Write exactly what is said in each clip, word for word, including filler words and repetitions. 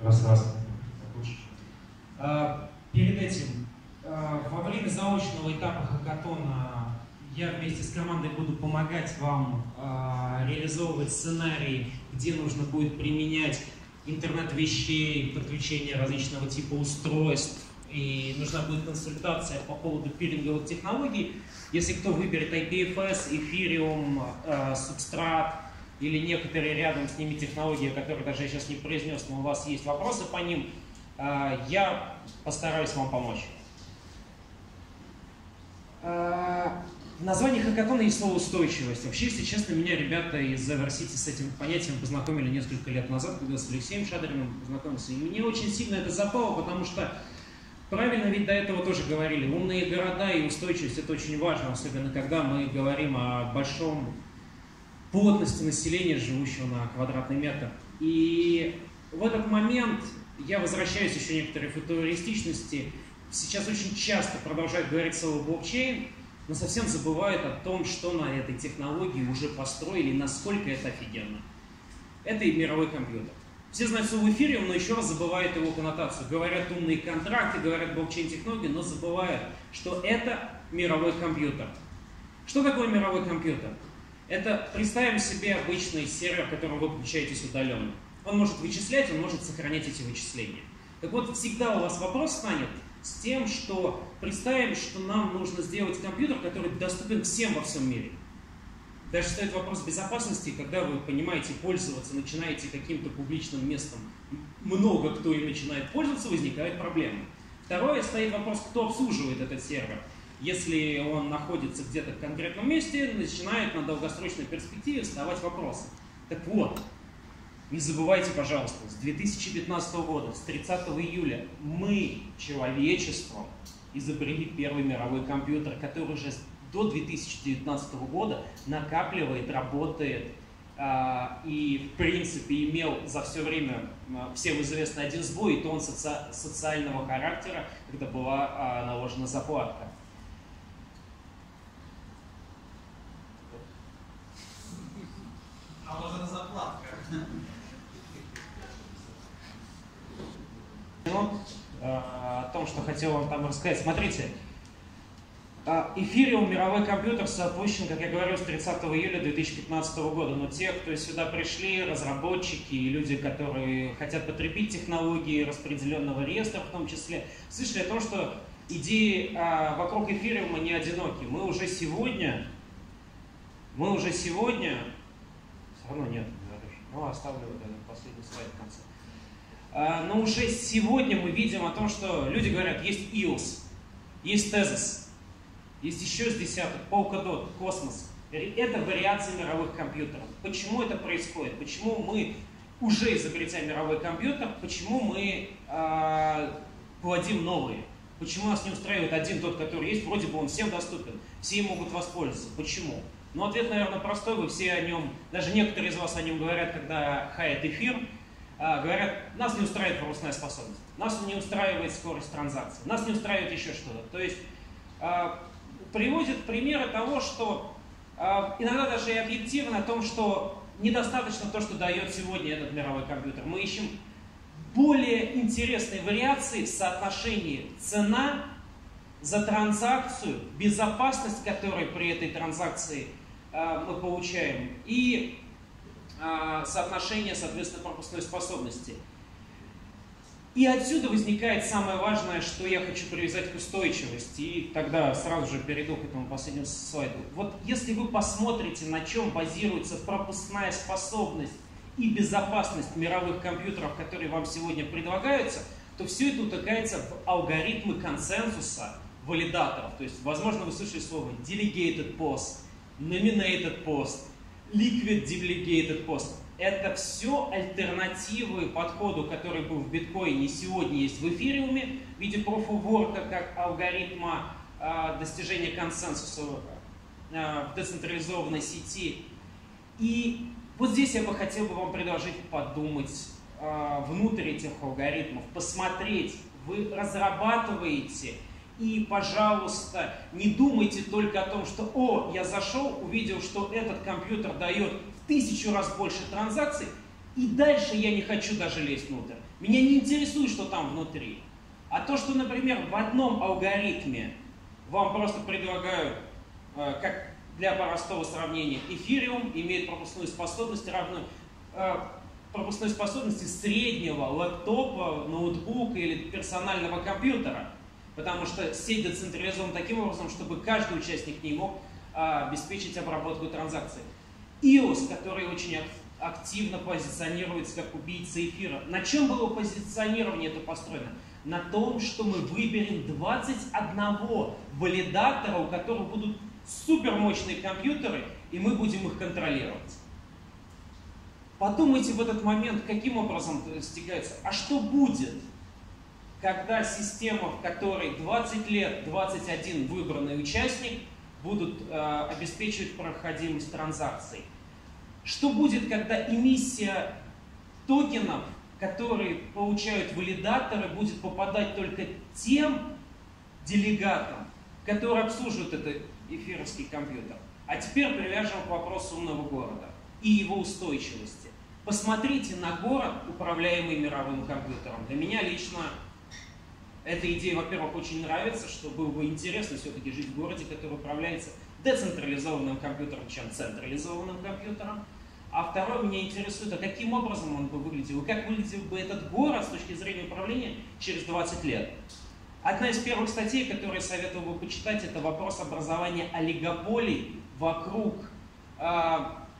Раз, раз. Перед этим, во время заочного этапа хакатона я вместе с командой буду помогать вам реализовывать сценарии, где нужно будет применять интернет вещей, подключение различного типа устройств, и нужна будет консультация по поводу пиринговых технологий. Если кто выберет ай пи эф эс, Ethereum, Substrat или некоторые рядом с ними технологии, которые даже я сейчас не произнес, но у вас есть вопросы по ним, я постараюсь вам помочь. В названии хакатона есть слово «устойчивость». Вообще, если честно, меня ребята из Evercity с этим понятием познакомили несколько лет назад, когда с Алексеем Шадриным познакомился. И мне очень сильно это запало, потому что правильно ведь до этого тоже говорили, умные города и устойчивость — это очень важно, особенно когда мы говорим о большом плотности населения, живущего на квадратный метр. И в этот момент я возвращаюсь еще к некоторой футуристичности. Сейчас очень часто продолжают говорить слово блокчейн, но совсем забывают о том, что на этой технологии уже построили, и насколько это офигенно. Это и мировой компьютер. Все знают слово эфириум, но еще раз забывают его коннотацию. Говорят умные контракты, говорят блокчейн-технологии, но забывают, что это мировой компьютер. Что такое мировой компьютер? Это, представим себе обычный сервер, которым вы подключаетесь удаленно. Он может вычислять, он может сохранять эти вычисления. Так вот, всегда у вас вопрос станет с тем, что представим, что нам нужно сделать компьютер, который доступен всем во всем мире. Даже стоит вопрос безопасности, когда вы понимаете пользоваться, начинаете каким-то публичным местом, много кто им начинает пользоваться, возникает проблема. Второе, стоит вопрос, кто обслуживает этот сервер. Если он находится где-то в конкретном месте, начинает на долгосрочной перспективе вставать вопросы. Так вот, не забывайте, пожалуйста, с две тысячи пятнадцатого года, с тридцатого июля, мы, человечество, изобрели первый мировой компьютер, который уже до две тысячи девятнадцатого года накапливает, работает э, и, в принципе, имел за все время, э, всем известный один сбой, и то он соци социального характера, когда была э, наложена заплатка. Наложена заплатка. О том, что хотел вам там рассказать. Смотрите, Ethereum мировой компьютер запущен, как я говорил, с тридцатого июля две тысячи пятнадцатого года. Но те, кто сюда пришли, разработчики и люди, которые хотят потребить технологии распределенного реестра в том числе, слышали о том, что идеи вокруг Ethereum не одиноки. Мы уже сегодня, мы уже сегодня, все равно нет, ну оставлю вот этот последний слайд в конце. Но уже сегодня мы видим о том, что люди говорят, есть и о эс, есть Tezos, есть еще с десяток, Polkadot, Cosmos. Это вариации мировых компьютеров. Почему это происходит? Почему мы, уже изобретя мировой компьютер, почему мы э, плодим новые? Почему нас не устраивает один тот, который есть, вроде бы он всем доступен, все могут воспользоваться? Почему? Ну, ответ, наверное, простой, вы все о нем, даже некоторые из вас о нем говорят, когда хаят эфир. Говорят, нас не устраивает пропускная способность, нас не устраивает скорость транзакций, нас не устраивает еще что-то. То есть э, приводят примеры того, что э, иногда даже и объективно о том, что недостаточно то, что дает сегодня этот мировой компьютер. Мы ищем более интересные вариации в соотношении цена за транзакцию, безопасность, которую при этой транзакции э, мы получаем, и соотношение, соответственно, пропускной способности. И отсюда возникает самое важное, что я хочу привязать к устойчивости, и тогда сразу же перейду к этому последнему слайду. Вот если вы посмотрите, на чем базируется пропускная способность и безопасность мировых компьютеров, которые вам сегодня предлагаются, то все это утыкается в алгоритмы консенсуса валидаторов. То есть, возможно, вы слышали слово delegated post, nominated post, Liquid Delegated Post. Это все альтернативы подходу, который был в биткоине и сегодня есть в эфириуме в виде Proof of Work как алгоритма э, достижения консенсуса э, в децентрализованной сети. И вот здесь я бы хотел бы вам предложить подумать э, внутрь этих алгоритмов, посмотреть, вы разрабатываете. И, пожалуйста, не думайте только о том, что «О, я зашел, увидел, что этот компьютер дает в тысячу раз больше транзакций, И дальше я не хочу даже лезть внутрь. Меня не интересует, что там внутри. А то, что, например, в одном алгоритме вам просто предлагают, э, как для простого сравнения, эфириум имеет пропускную способность равную э, пропускной способности среднего лэптопа, ноутбука или персонального компьютера. Потому что сеть децентрализована таким образом, чтобы каждый участник не мог а, обеспечить обработку транзакций. ай о эс, который очень активно позиционируется как убийца эфира. На чем было позиционирование это построено? На том, что мы выберем двадцать одного валидатора, у которых будут супермощные компьютеры, и мы будем их контролировать. Подумайте в этот момент, каким образом это достигается. А что будет, когда система, в которой двадцать лет, двадцать один выбранный участник будут э, обеспечивать проходимость транзакций? Что будет, когда эмиссия токенов, которые получают валидаторы, будет попадать только тем делегатам, которые обслуживают этот эфировский компьютер? А теперь привяжем к вопросу умного города и его устойчивости. Посмотрите на город, управляемый мировым компьютером. Для меня лично эта идея, во-первых, очень нравится, что было бы интересно все-таки жить в городе, который управляется децентрализованным компьютером, чем централизованным компьютером. А второе, меня интересует, а каким образом он бы выглядел, и как выглядел бы этот город с точки зрения управления через двадцать лет. Одна из первых статей, которую я советовал бы почитать, это вопрос образования олигополий вокруг э,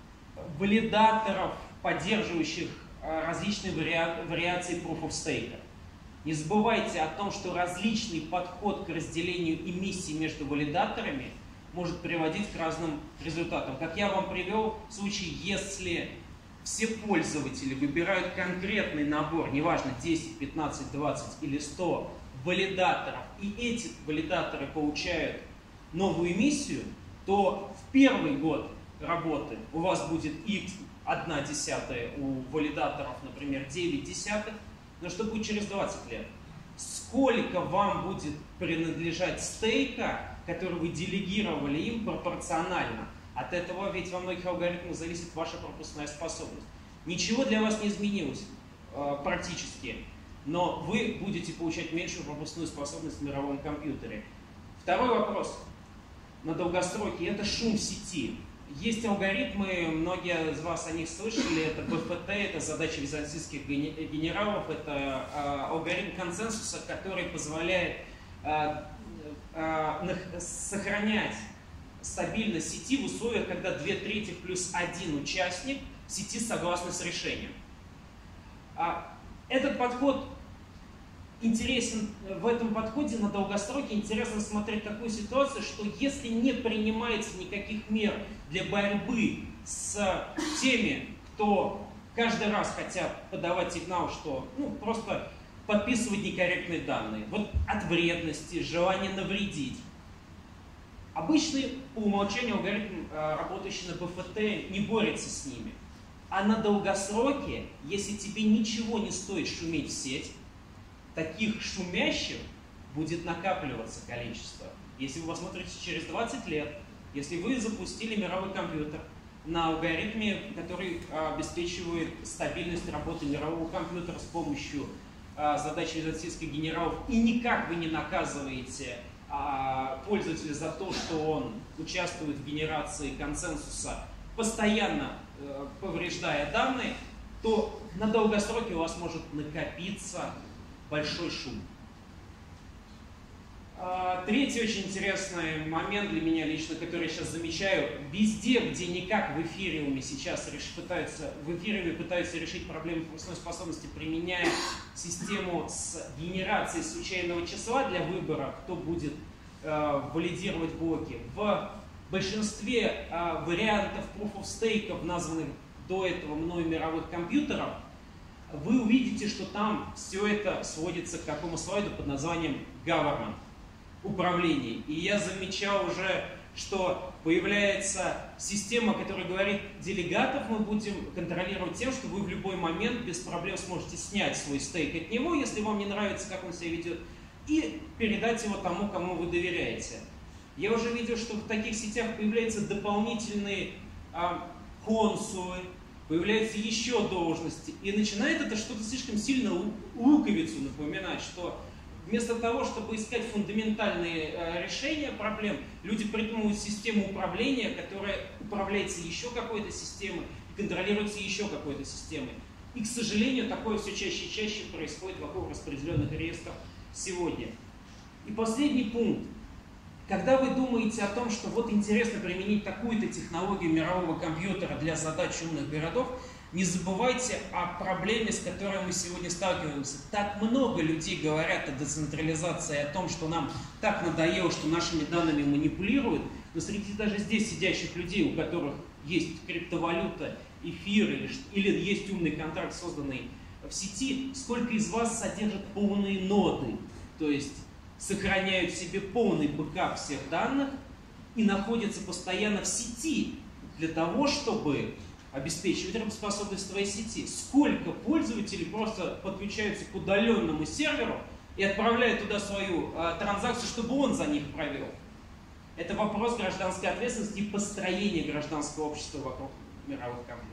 валидаторов, поддерживающих э, различные вариа вариации Proof of Stake. Не забывайте о том, что различный подход к разделению эмиссий между валидаторами может приводить к разным результатам. Как я вам привел в случае, если все пользователи выбирают конкретный набор, неважно десять, пятнадцать, двадцать или сто валидаторов, и эти валидаторы получают новую эмиссию, то в первый год работы у вас будет x одна десятая, у валидаторов, например, девять десятых, но что будет через двадцать лет? Сколько вам будет принадлежать стейка, который вы делегировали им пропорционально? От этого ведь во многих алгоритмах зависит ваша пропускная способность. Ничего для вас не изменилось э, практически, но вы будете получать меньшую пропускную способность в мировом компьютере. Второй вопрос на долгосроке – это шум сети. Есть алгоритмы, многие из вас о них слышали, это би эф ти, это задача византийских генералов, это э, алгоритм консенсуса, который позволяет э, э, сохранять стабильность сети в условиях, когда две трети плюс один участник сети согласны с решением. А этот подход интересен, в этом подходе на долгосроке интересно смотреть такую ситуацию, что если не принимается никаких мер для борьбы с теми, кто каждый раз хотят подавать сигнал, что ну, просто подписывать некорректные данные, вот от вредности, желания навредить. Обычный по умолчанию алгоритм, работающий на би эф ти, не борется с ними. А на долгосроке, если тебе ничего не стоит шуметь в сеть, таких шумящих будет накапливаться количество. Если вы посмотрите через двадцать лет, если вы запустили мировой компьютер на алгоритме, который обеспечивает стабильность работы мирового компьютера с помощью задач византийских генералов, и никак вы не наказываете пользователя за то, что он участвует в генерации консенсуса, постоянно повреждая данные, то на долгосроке у вас может накопиться большой шум. Третий очень интересный момент для меня лично, который я сейчас замечаю. Везде, где никак в эфириуме сейчас пытаются, в эфириуме пытаются решить проблему пропускной способности, применяя систему с генерацией случайного числа для выбора, кто будет э, валидировать блоки. В большинстве э, вариантов Proof of Stake, названных до этого мной мировых компьютеров, вы увидите, что там все это сводится к такому слайду под названием Government. Управление. И я замечал уже, что появляется система, которая говорит, делегатов мы будем контролировать тем, что вы в любой момент без проблем сможете снять свой стейк от него, если вам не нравится, как он себя ведет, и передать его тому, кому вы доверяете. Я уже видел, что в таких сетях появляются дополнительные а, консулы, появляются еще должности, и начинает это что-то слишком сильно луковицу напоминать, что вместо того, чтобы искать фундаментальные э, решения проблем, люди придумывают систему управления, которая управляется еще какой-то системой и контролируется еще какой-то системой. И, к сожалению, такое все чаще и чаще происходит вокруг распределенных реестров сегодня. И последний пункт. Когда вы думаете о том, что вот интересно применить такую-то технологию мирового компьютера для задач умных городов, не забывайте о проблеме, с которой мы сегодня сталкиваемся. Так много людей говорят о децентрализации, о том, что нам так надоело, что нашими данными манипулируют. Но среди даже здесь сидящих людей, у которых есть криптовалюта, эфир или, или есть умный контракт, созданный в сети, сколько из вас содержат полные ноды, то есть сохраняют в себе полный бэкап всех данных и находятся постоянно в сети для того, чтобы обеспечивать работоспособность своей сети. Сколько пользователей просто подключаются к удаленному серверу и отправляют туда свою а, транзакцию, чтобы он за них провел. Это вопрос гражданской ответственности и построения гражданского общества вокруг мировых компьютеров.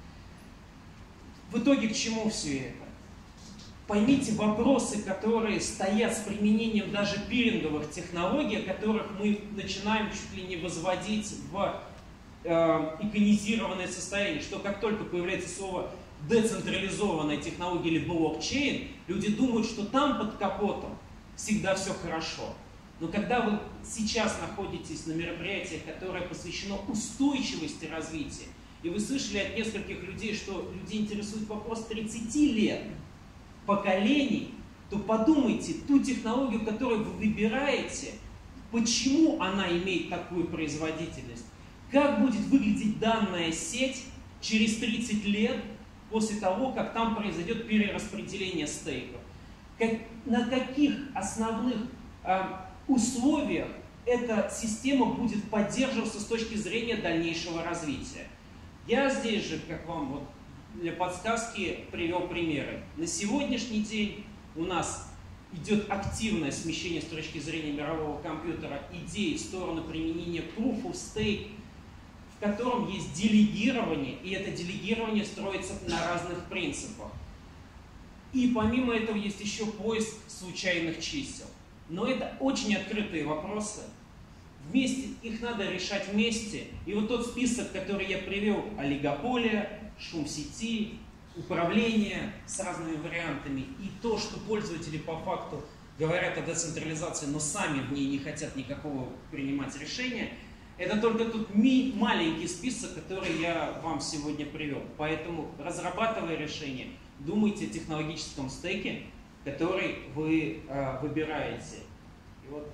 В итоге к чему все это? Поймите вопросы, которые стоят с применением даже пиринговых технологий, которых мы начинаем чуть ли не возводить в э, иконизированное состояние, что как только появляется слово децентрализованная технология или блокчейн, люди думают, что там под капотом всегда все хорошо. Но когда вы сейчас находитесь на мероприятии, которое посвящено устойчивости развития, и вы слышали от нескольких людей, что людей интересует вопрос тридцати лет, поколений, то подумайте, ту технологию, которую вы выбираете, почему она имеет такую производительность, как будет выглядеть данная сеть через тридцать лет после того, как там произойдет перераспределение стейков, как, на каких основных э, условиях эта система будет поддерживаться с точки зрения дальнейшего развития. Я здесь же, как вам вот для подсказки, привел примеры. На сегодняшний день у нас идет активное смещение с точки зрения мирового компьютера идей в сторону применения Proof of Stake, в котором есть делегирование, и это делегирование строится на разных принципах. И помимо этого есть еще поиск случайных чисел. Но это очень открытые вопросы. Вместе их надо решать вместе. И вот тот список, который я привел, олигополия, шум в сети, управление с разными вариантами, и то, что пользователи по факту говорят о децентрализации, но сами в ней не хотят никакого принимать решения, это только тут ми- маленький список, который я вам сегодня привел. Поэтому, разрабатывая решение, думайте о технологическом стеке, который вы э, выбираете. И вот,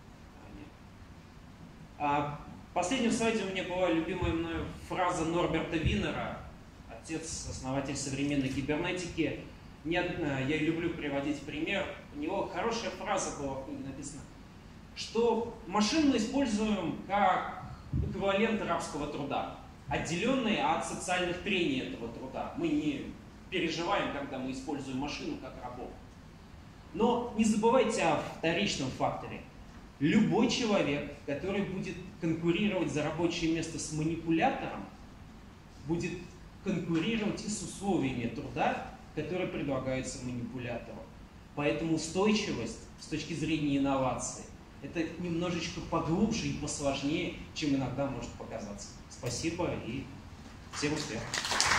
а, в последнем слайде у меня была любимая мною фраза Норберта Винера, отец, основатель современной кибернетики. Не одна, я люблю приводить пример. У него хорошая фраза была в книге написана, что машину мы используем как эквивалент рабского труда, отделенный от социальных трений этого труда. Мы не переживаем, когда мы используем машину как рабов. Но не забывайте о вторичном факторе. Любой человек, который будет конкурировать за рабочее место с манипулятором, будет конкурировать и с условиями труда, которые предлагаются манипулятору. Поэтому устойчивость с точки зрения инноваций — это немножечко поглубже и посложнее, чем иногда может показаться. Спасибо и всем успехов!